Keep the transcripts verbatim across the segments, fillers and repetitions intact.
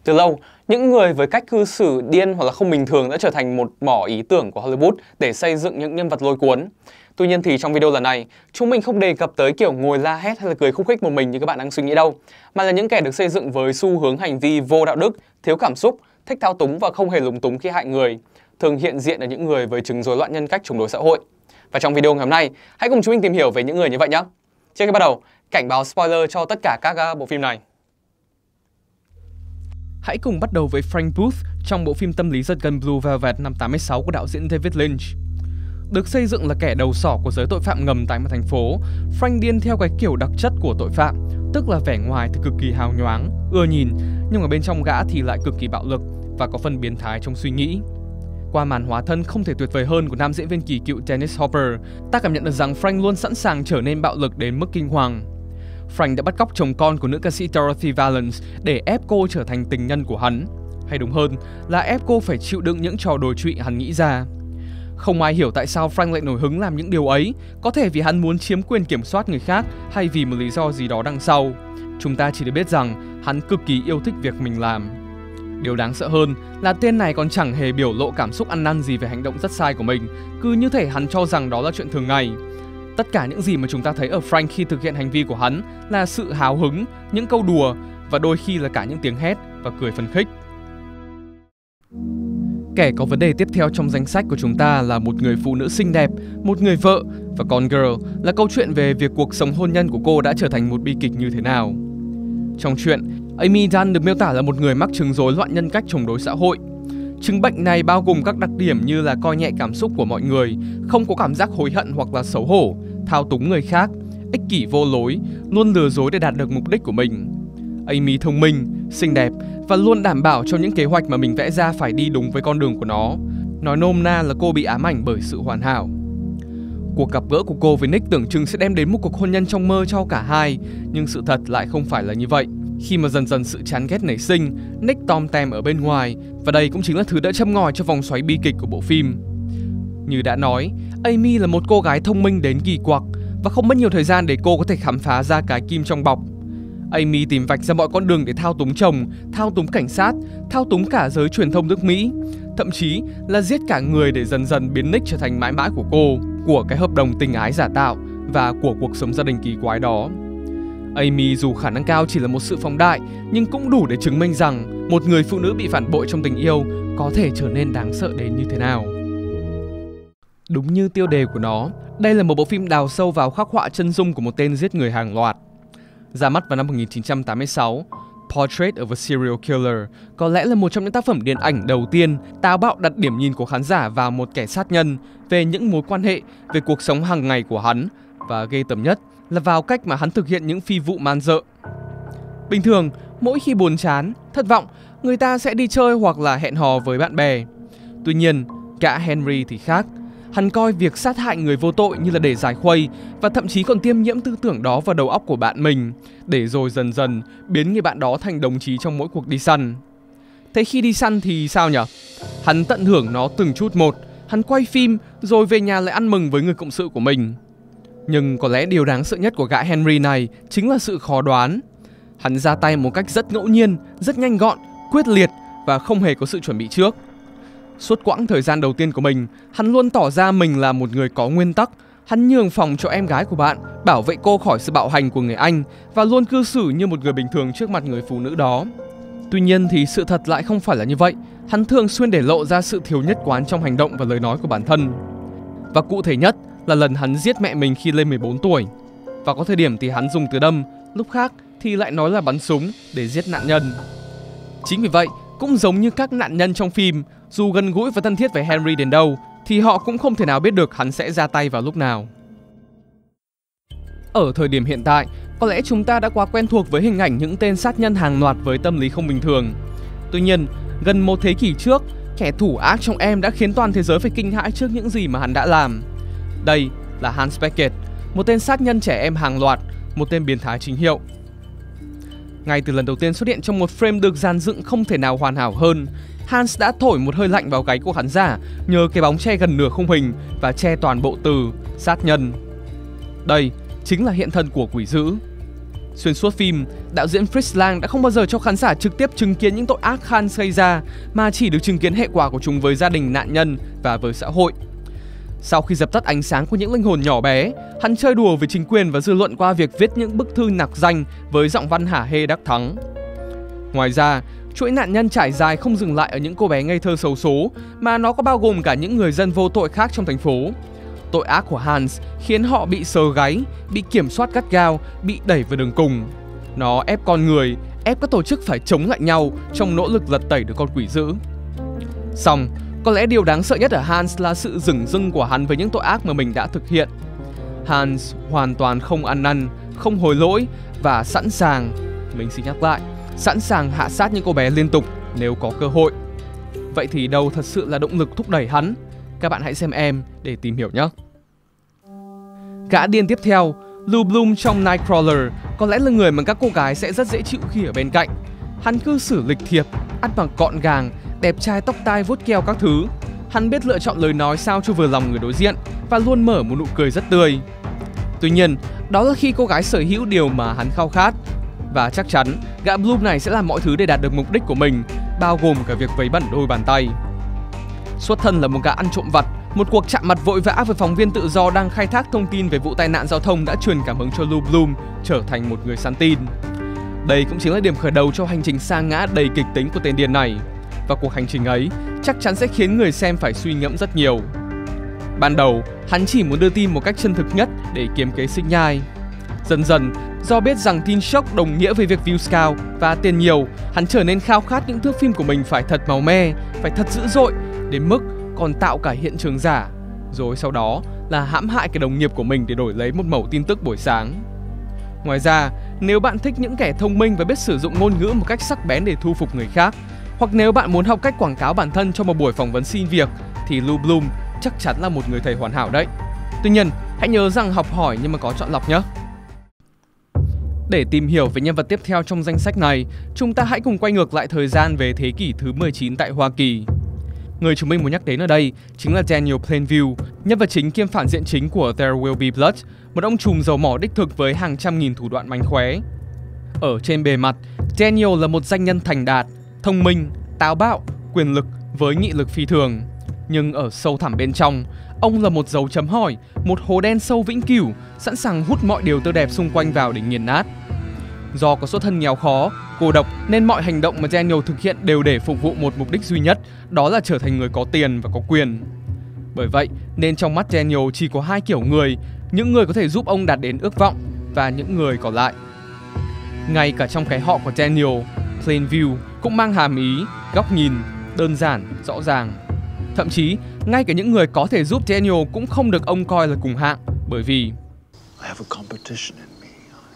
Từ lâu, những người với cách cư xử điên hoặc là không bình thường đã trở thành một mỏ ý tưởng của Hollywood để xây dựng những nhân vật lôi cuốn. Tuy nhiên thì trong video lần này, chúng mình không đề cập tới kiểu ngồi la hét hay là cười khúc khích một mình như các bạn đang suy nghĩ đâu, mà là những kẻ được xây dựng với xu hướng hành vi vô đạo đức, thiếu cảm xúc, thích thao túng và không hề lúng túng khi hại người, thường hiện diện ở những người với chứng rối loạn nhân cách chống đối xã hội. Và trong video ngày hôm nay, hãy cùng chúng mình tìm hiểu về những người như vậy nhé. Trước khi bắt đầu, cảnh báo spoiler cho tất cả các bộ phim này. Hãy cùng bắt đầu với Frank Booth trong bộ phim tâm lý giật gân Blue Velvet năm tám mươi sáu của đạo diễn David Lynch. Được xây dựng là kẻ đầu sỏ của giới tội phạm ngầm tại một thành phố, Frank điên theo cái kiểu đặc chất của tội phạm, tức là vẻ ngoài thì cực kỳ hào nhoáng, ưa nhìn, nhưng ở bên trong gã thì lại cực kỳ bạo lực và có phần biến thái trong suy nghĩ. Qua màn hóa thân không thể tuyệt vời hơn của nam diễn viên kỳ cựu Dennis Hopper, ta cảm nhận được rằng Frank luôn sẵn sàng trở nên bạo lực đến mức kinh hoàng. Frank đã bắt cóc chồng con của nữ ca sĩ Dorothy Valance để ép cô trở thành tình nhân của hắn. Hay đúng hơn là ép cô phải chịu đựng những trò đồi trụy hắn nghĩ ra. Không ai hiểu tại sao Frank lại nổi hứng làm những điều ấy, có thể vì hắn muốn chiếm quyền kiểm soát người khác hay vì một lý do gì đó đằng sau. Chúng ta chỉ được biết rằng hắn cực kỳ yêu thích việc mình làm. Điều đáng sợ hơn là tên này còn chẳng hề biểu lộ cảm xúc ăn năn gì về hành động rất sai của mình, cứ như thể hắn cho rằng đó là chuyện thường ngày. Tất cả những gì mà chúng ta thấy ở Frank khi thực hiện hành vi của hắn là sự hào hứng, những câu đùa và đôi khi là cả những tiếng hét và cười phấn khích. Kẻ có vấn đề tiếp theo trong danh sách của chúng ta là một người phụ nữ xinh đẹp, một người vợ, và Gone Girl là câu chuyện về việc cuộc sống hôn nhân của cô đã trở thành một bi kịch như thế nào. Trong truyện, Amy Dunn được miêu tả là một người mắc chứng rối loạn nhân cách chống đối xã hội. Chứng bệnh này bao gồm các đặc điểm như là coi nhẹ cảm xúc của mọi người, không có cảm giác hối hận hoặc là xấu hổ, thao túng người khác, ích kỷ vô lối, luôn lừa dối để đạt được mục đích của mình. Amy thông minh, xinh đẹp và luôn đảm bảo cho những kế hoạch mà mình vẽ ra phải đi đúng với con đường của nó. Nói nôm na là cô bị ám ảnh bởi sự hoàn hảo. Cuộc gặp gỡ của cô với Nick tưởng chừng sẽ đem đến một cuộc hôn nhân trong mơ cho cả hai, nhưng sự thật lại không phải là như vậy. Khi mà dần dần sự chán ghét nảy sinh, Nick tom tem ở bên ngoài, và đây cũng chính là thứ đã châm ngòi cho vòng xoáy bi kịch của bộ phim. Như đã nói, Amy là một cô gái thông minh đến kỳ quặc, và không mất nhiều thời gian để cô có thể khám phá ra cái kim trong bọc. Amy tìm vạch ra mọi con đường để thao túng chồng, thao túng cảnh sát, thao túng cả giới truyền thông nước Mỹ, thậm chí là giết cả người để dần dần biến Nick trở thành mãi mãi của cô, của cái hợp đồng tình ái giả tạo và của cuộc sống gia đình kỳ quái đó. Amy dù khả năng cao chỉ là một sự phóng đại, nhưng cũng đủ để chứng minh rằng một người phụ nữ bị phản bội trong tình yêu có thể trở nên đáng sợ đến như thế nào. Đúng như tiêu đề của nó, đây là một bộ phim đào sâu vào khắc họa chân dung của một tên giết người hàng loạt. Ra mắt vào năm một nghìn chín trăm tám mươi sáu, Portrait of a Serial Killer có lẽ là một trong những tác phẩm điện ảnh đầu tiên táo bạo đặt điểm nhìn của khán giả vào một kẻ sát nhân, về những mối quan hệ, về cuộc sống hàng ngày của hắn, và ghê tởm nhất là vào cách mà hắn thực hiện những phi vụ man dợ. Bình thường, mỗi khi buồn chán, thất vọng, người ta sẽ đi chơi hoặc là hẹn hò với bạn bè. Tuy nhiên, gã Henry thì khác. Hắn coi việc sát hại người vô tội như là để giải khuây, và thậm chí còn tiêm nhiễm tư tưởng đó vào đầu óc của bạn mình, để rồi dần dần biến người bạn đó thành đồng chí trong mỗi cuộc đi săn. Thế khi đi săn thì sao nhỉ? Hắn tận hưởng nó từng chút một, hắn quay phim rồi về nhà lại ăn mừng với người cộng sự của mình. Nhưng có lẽ điều đáng sợ nhất của gã Henry này chính là sự khó đoán. Hắn ra tay một cách rất ngẫu nhiên, rất nhanh gọn, quyết liệt và không hề có sự chuẩn bị trước. Suốt quãng thời gian đầu tiên của mình, hắn luôn tỏ ra mình là một người có nguyên tắc. Hắn nhường phòng cho em gái của bạn, bảo vệ cô khỏi sự bạo hành của người anh, và luôn cư xử như một người bình thường trước mặt người phụ nữ đó. Tuy nhiên thì sự thật lại không phải là như vậy. Hắn thường xuyên để lộ ra sự thiếu nhất quán trong hành động và lời nói của bản thân. Và cụ thể nhất là lần hắn giết mẹ mình khi lên mười bốn tuổi. Và có thời điểm thì hắn dùng từ đâm, lúc khác thì lại nói là bắn súng để giết nạn nhân. Chính vì vậy, cũng giống như các nạn nhân trong phim, dù gần gũi và thân thiết với Henry đến đâu, thì họ cũng không thể nào biết được hắn sẽ ra tay vào lúc nào. Ở thời điểm hiện tại, có lẽ chúng ta đã quá quen thuộc với hình ảnh những tên sát nhân hàng loạt với tâm lý không bình thường. Tuy nhiên, gần một thế kỷ trước, kẻ thủ ác trong em đã khiến toàn thế giới phải kinh hãi trước những gì mà hắn đã làm. Đây là Hans Beckett, một tên sát nhân trẻ em hàng loạt, một tên biến thái chính hiệu. Ngay từ lần đầu tiên xuất hiện trong một frame được dàn dựng không thể nào hoàn hảo hơn, Hans đã thổi một hơi lạnh vào gáy của khán giả nhờ cái bóng che gần nửa khung hình và che toàn bộ từ sát nhân. Đây chính là hiện thân của quỷ dữ. Xuyên suốt phim, đạo diễn Fritz Lang đã không bao giờ cho khán giả trực tiếp chứng kiến những tội ác Hans gây ra, mà chỉ được chứng kiến hệ quả của chúng với gia đình nạn nhân và với xã hội. Sau khi dập tắt ánh sáng của những linh hồn nhỏ bé, hắn chơi đùa với chính quyền và dư luận qua việc viết những bức thư nặc danh với giọng văn hả hê đắc thắng. Ngoài ra, chuỗi nạn nhân trải dài không dừng lại ở những cô bé ngây thơ xấu số, mà nó có bao gồm cả những người dân vô tội khác trong thành phố. Tội ác của Hans khiến họ bị sờ gáy, bị kiểm soát gắt gao, bị đẩy vào đường cùng. Nó ép con người, ép các tổ chức phải chống lại nhau trong nỗ lực lật tẩy được con quỷ dữ. Song, có lẽ điều đáng sợ nhất ở Hans là sự dửng dưng của hắn với những tội ác mà mình đã thực hiện. Hans hoàn toàn không ăn năn, không hối lỗi và sẵn sàng, mình xin nhắc lại, sẵn sàng hạ sát những cô bé liên tục nếu có cơ hội. Vậy thì đâu thật sự là động lực thúc đẩy hắn? Các bạn hãy xem em để tìm hiểu nhé. Gã điên tiếp theo, Lou Bloom trong Nightcrawler, có lẽ là người mà các cô gái sẽ rất dễ chịu khi ở bên cạnh. Hắn cư xử lịch thiệp, ăn mặc gọn gàng, đẹp trai tóc tai vuốt keo các thứ. Hắn biết lựa chọn lời nói sao cho vừa lòng người đối diện và luôn mở một nụ cười rất tươi. Tuy nhiên, đó là khi cô gái sở hữu điều mà hắn khao khát. Và chắc chắn, gã Bloom này sẽ làm mọi thứ để đạt được mục đích của mình, bao gồm cả việc vấy bẩn đôi bàn tay. Xuất thân là một gã ăn trộm vặt, một cuộc chạm mặt vội vã với phóng viên tự do đang khai thác thông tin về vụ tai nạn giao thông đã truyền cảm hứng cho Lou Bloom trở thành một người săn tin. Đây cũng chính là điểm khởi đầu cho hành trình sa ngã đầy kịch tính của tên điên này. Và cuộc hành trình ấy chắc chắn sẽ khiến người xem phải suy ngẫm rất nhiều. Ban đầu, hắn chỉ muốn đưa tin một cách chân thực nhất để kiếm kế sinh nhai. Dần dần, do biết rằng tin sốc đồng nghĩa với việc views cao và tiền nhiều, hắn trở nên khao khát những thước phim của mình phải thật màu me, phải thật dữ dội, đến mức còn tạo cả hiện trường giả, rồi sau đó là hãm hại cái đồng nghiệp của mình để đổi lấy một mẩu tin tức buổi sáng. Ngoài ra, nếu bạn thích những kẻ thông minh và biết sử dụng ngôn ngữ một cách sắc bén để thu phục người khác, hoặc nếu bạn muốn học cách quảng cáo bản thân cho một buổi phỏng vấn xin việc, thì Lou Bloom chắc chắn là một người thầy hoàn hảo đấy. Tuy nhiên, hãy nhớ rằng học hỏi nhưng mà có chọn lọc nhé. Để tìm hiểu về nhân vật tiếp theo trong danh sách này, chúng ta hãy cùng quay ngược lại thời gian về thế kỷ thứ mười chín tại Hoa Kỳ. Người chúng mình muốn nhắc đến ở đây chính là Daniel Plainview, nhân vật chính kiêm phản diện chính của There Will Be Blood, một ông trùm dầu mỏ đích thực với hàng trăm nghìn thủ đoạn mánh khóe. Ở trên bề mặt, Daniel là một doanh nhân thành đạt, thông minh, táo bạo, quyền lực với nghị lực phi thường. Nhưng ở sâu thẳm bên trong, ông là một dấu chấm hỏi, một hố đen sâu vĩnh cửu, sẵn sàng hút mọi điều tươi đẹp xung quanh vào để nghiền nát. Do có xuất thân nghèo khó, cô độc nên mọi hành động mà Daniel thực hiện đều để phục vụ một mục đích duy nhất, đó là trở thành người có tiền và có quyền. Bởi vậy nên trong mắt Daniel chỉ có hai kiểu người, những người có thể giúp ông đạt đến ước vọng và những người còn lại. Ngay cả trong cái họ của Daniel, Plainview cũng mang hàm ý, góc nhìn, đơn giản, rõ ràng. Thậm chí, ngay cả những người có thể giúp Daniel cũng không được ông coi là cùng hạng, bởi vì I have a competition in me.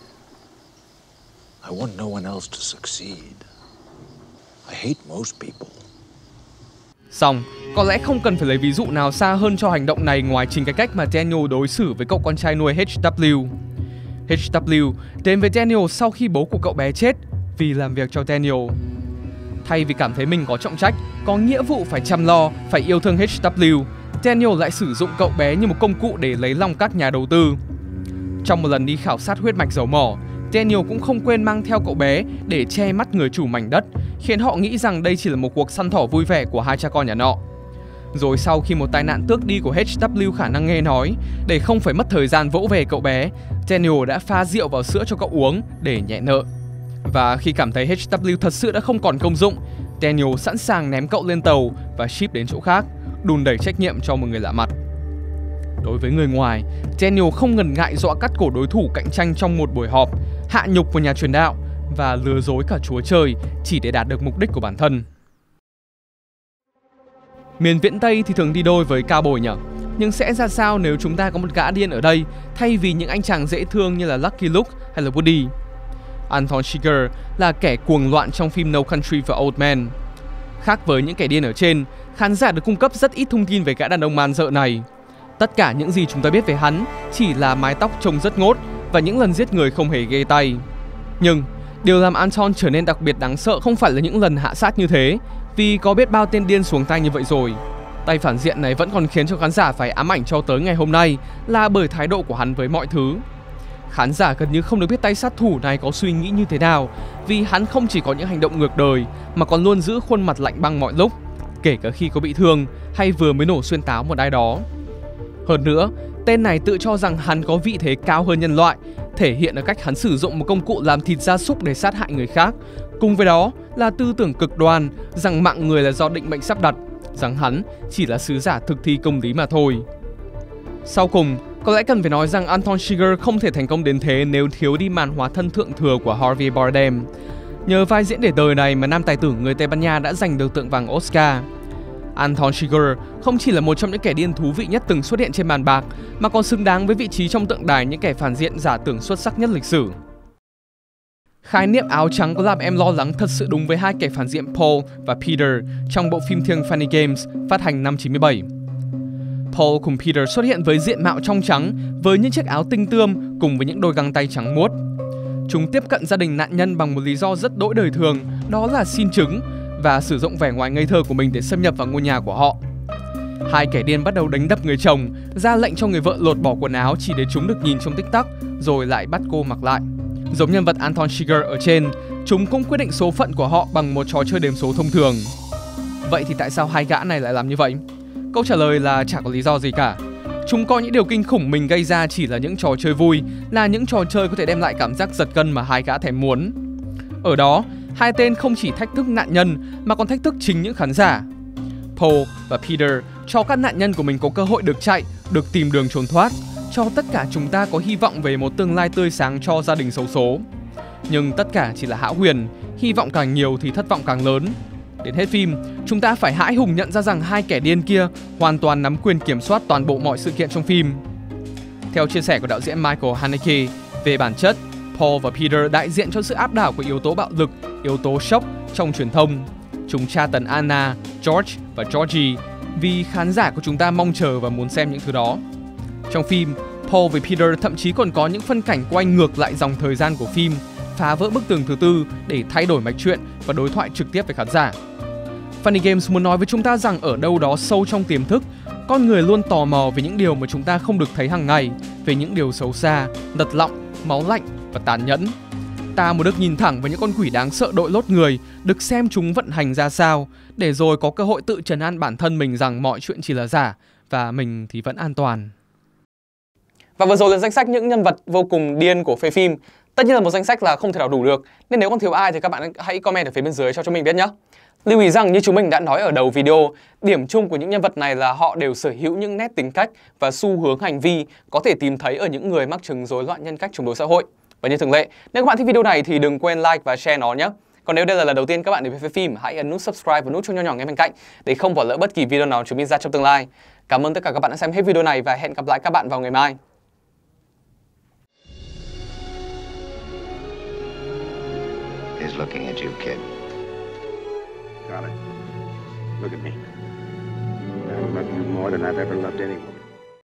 I want no one else to succeed. I hate most people. Song, có lẽ không cần phải lấy ví dụ nào xa hơn cho hành động này ngoài chính cái cách mà Daniel đối xử với cậu con trai nuôi H W. H W đến với Daniel sau khi bố của cậu bé chết vì làm việc cho Daniel. Thay vì cảm thấy mình có trọng trách, có nghĩa vụ phải chăm lo, phải yêu thương H W, Daniel lại sử dụng cậu bé như một công cụ để lấy lòng các nhà đầu tư. Trong một lần đi khảo sát huyết mạch dầu mỏ, Daniel cũng không quên mang theo cậu bé để che mắt người chủ mảnh đất, khiến họ nghĩ rằng đây chỉ là một cuộc săn thỏ vui vẻ của hai cha con nhà nọ. Rồi sau khi một tai nạn tước đi của H W khả năng nghe nói, để không phải mất thời gian vỗ về cậu bé, Daniel đã pha rượu vào sữa cho cậu uống để nhẹ nợ. Và khi cảm thấy H W thật sự đã không còn công dụng, Daniel sẵn sàng ném cậu lên tàu và ship đến chỗ khác, đùn đẩy trách nhiệm cho một người lạ mặt. Đối với người ngoài, Daniel không ngần ngại dọa cắt cổ đối thủ cạnh tranh trong một buổi họp, hạ nhục vào nhà truyền đạo và lừa dối cả Chúa Trời chỉ để đạt được mục đích của bản thân. Miền Viễn Tây thì thường đi đôi với cao bồi nhỉ? Nhưng sẽ ra sao nếu chúng ta có một gã điên ở đây thay vì những anh chàng dễ thương như là Lucky Luke hay là Woody? Anton Chigurh là kẻ cuồng loạn trong phim No Country for Old Men. Khác với những kẻ điên ở trên, khán giả được cung cấp rất ít thông tin về gã đàn ông man dợ này. Tất cả những gì chúng ta biết về hắn chỉ là mái tóc trông rất ngốt và những lần giết người không hề ghê tay. Nhưng điều làm Anton trở nên đặc biệt đáng sợ không phải là những lần hạ sát như thế, vì có biết bao tên điên xuống tay như vậy rồi. Tay phản diện này vẫn còn khiến cho khán giả phải ám ảnh cho tới ngày hôm nay là bởi thái độ của hắn với mọi thứ. Khán giả gần như không được biết tay sát thủ này có suy nghĩ như thế nào, vì hắn không chỉ có những hành động ngược đời mà còn luôn giữ khuôn mặt lạnh băng mọi lúc, kể cả khi có bị thương hay vừa mới nổ xuyên táo một ai đó. Hơn nữa, tên này tự cho rằng hắn có vị thế cao hơn nhân loại, thể hiện ở cách hắn sử dụng một công cụ làm thịt gia súc để sát hại người khác. Cùng với đó là tư tưởng cực đoan rằng mạng người là do định mệnh sắp đặt, rằng hắn chỉ là sứ giả thực thi công lý mà thôi. Sau cùng, có lẽ cần phải nói rằng Anton Chigurh không thể thành công đến thế nếu thiếu đi màn hóa thân thượng thừa của Javier Bardem. Nhờ vai diễn để đời này mà nam tài tử người Tây Ban Nha đã giành được tượng vàng Oscar. Anton Chigurh không chỉ là một trong những kẻ điên thú vị nhất từng xuất hiện trên màn bạc, mà còn xứng đáng với vị trí trong tượng đài những kẻ phản diện giả tưởng xuất sắc nhất lịch sử. Khái niệm áo trắng có làm em lo lắng thật sự đúng với hai kẻ phản diện Paul và Peter trong bộ phim thiêng Funny Games phát hành năm chín mươi bảy. Paul cùng Peter xuất hiện với diện mạo trong trắng, với những chiếc áo tinh tươm cùng với những đôi găng tay trắng muốt. Chúng tiếp cận gia đình nạn nhân bằng một lý do rất đỗi đời thường, đó là xin trứng, và sử dụng vẻ ngoài ngây thơ của mình để xâm nhập vào ngôi nhà của họ. Hai kẻ điên bắt đầu đánh đập người chồng, ra lệnh cho người vợ lột bỏ quần áo chỉ để chúng được nhìn trong tích tắc, rồi lại bắt cô mặc lại. Giống nhân vật Anton Chigurh ở trên, chúng cũng quyết định số phận của họ bằng một trò chơi đếm số thông thường. Vậy thì tại sao hai gã này lại làm như vậy? Câu trả lời là chả có lý do gì cả. Chúng coi những điều kinh khủng mình gây ra chỉ là những trò chơi vui, là những trò chơi có thể đem lại cảm giác giật gân mà hai gã thèm muốn. Ở đó, hai tên không chỉ thách thức nạn nhân mà còn thách thức chính những khán giả. Paul và Peter cho các nạn nhân của mình có cơ hội được chạy, được tìm đường trốn thoát, cho tất cả chúng ta có hy vọng về một tương lai tươi sáng cho gia đình xấu số. Nhưng tất cả chỉ là hão huyền, hy vọng càng nhiều thì thất vọng càng lớn. Đến hết phim, chúng ta phải hãi hùng nhận ra rằng hai kẻ điên kia hoàn toàn nắm quyền kiểm soát toàn bộ mọi sự kiện trong phim. Theo chia sẻ của đạo diễn Michael Haneke, về bản chất, Paul và Peter đại diện cho sự áp đảo của yếu tố bạo lực, yếu tố sốc trong truyền thông. Chúng tra tấn Anna, George và Georgie vì khán giả của chúng ta mong chờ và muốn xem những thứ đó. Trong phim, Paul và Peter thậm chí còn có những phân cảnh quay ngược lại dòng thời gian của phim, phá vỡ bức tường thứ tư để thay đổi mạch truyện và đối thoại trực tiếp với khán giả. Funny Games muốn nói với chúng ta rằng ở đâu đó sâu trong tiềm thức, con người luôn tò mò về những điều mà chúng ta không được thấy hàng ngày, về những điều xấu xa, lật lọng, máu lạnh và tàn nhẫn. Ta muốn được nhìn thẳng vào những con quỷ đáng sợ đội lốt người, được xem chúng vận hành ra sao, để rồi có cơ hội tự trấn an bản thân mình rằng mọi chuyện chỉ là giả và mình thì vẫn an toàn. Và vừa rồi là danh sách những nhân vật vô cùng điên của phê phim. Tất nhiên là một danh sách là không thể nào đủ được, nên nếu còn thiếu ai thì các bạn hãy comment ở phía bên dưới cho chúng mình biết nhé. Lưu ý rằng như chúng mình đã nói ở đầu video, điểm chung của những nhân vật này là họ đều sở hữu những nét tính cách và xu hướng hành vi có thể tìm thấy ở những người mắc chứng rối loạn nhân cách chống đối xã hội. Và như thường lệ, nếu các bạn thích video này thì đừng quên like và share nó nhé. Còn nếu đây là lần đầu tiên các bạn đến với phim, hãy ấn nút subscribe và nút chuông nhỏ nhỏ ngay bên cạnh để không bỏ lỡ bất kỳ video nào chúng mình ra trong tương lai. Cảm ơn tất cả các bạn đã xem hết video này và hẹn gặp lại các bạn vào ngày mai. He's looking at you, kid. Got it. Look at me. I love you more than I've ever loved anyone.